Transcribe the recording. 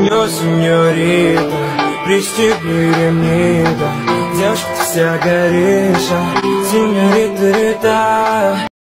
Сеньор, сеньорита, пристегни ремни, да. Девушка, ты вся горишь, сеньорита, рита.